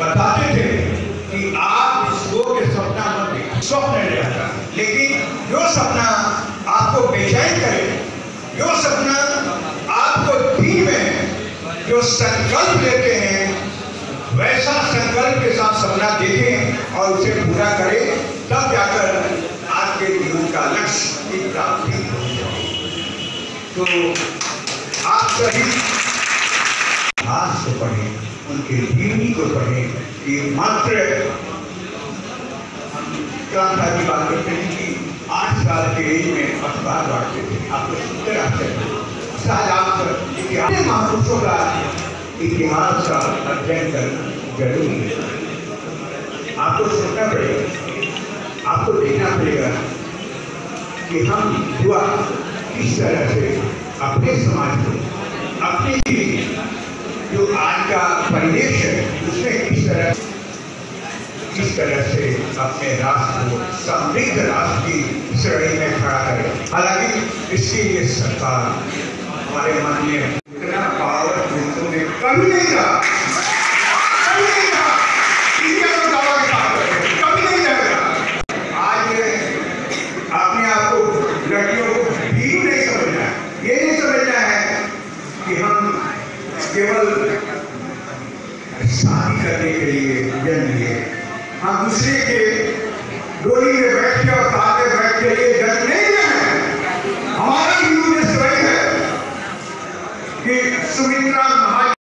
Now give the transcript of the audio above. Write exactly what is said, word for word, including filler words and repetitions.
बताते थे कि आप सो के सपना मत देखिए, स्वप्न नहीं रहता, लेकिन जो सपना आपको बेचैन करे, जो सपना आपको दिन में जो संकल्प लेते हैं, वैसा संकल्प के साथ सपना देखें और उसे पूरा करें, तब जाकर आपके जीवन का लक्ष्य की प्राप्ति होगी। तो आप सभी हाथ से पढ़ें, उनके जीवनी को पढ़ें कि मात्र क्रांता की बात करते हैं कि आठ साल के एज में अखबार बांटते थे। आपको सुनते रहते हैं शायद आप इतिहास महापुरुषों का इतिहास का अध्ययन करना जरूरी है। आपको सोचना पड़ेगा, आपको देखना पड़ेगा कि हम युवा किस तरह से अपने समाज को, अपनी जो आज का परिवेश है उसमें किस तरह किस तरह से अपने राष्ट्र को समृद्ध राष्ट्र की श्रेणी में खड़ा करें। हालांकि इसके लिए सरकार हमारे मन में इतना पावर दूसरों में कभी नहीं रहा, कभी नहीं रहा, तो दावा के साथ कभी नहीं रहेगा। आज अपने आप को लड़कियों को भी नहीं समझना है, ये नहीं समझना है कि हम केवल शादी करने के लिए जन्म लिए, हम दूसरे के डोली में बैठ के और साथ में बैठ के लिए जन्म नहीं लिए हैं। हमारा भी उद्देश्य वही है कि सुमित्रा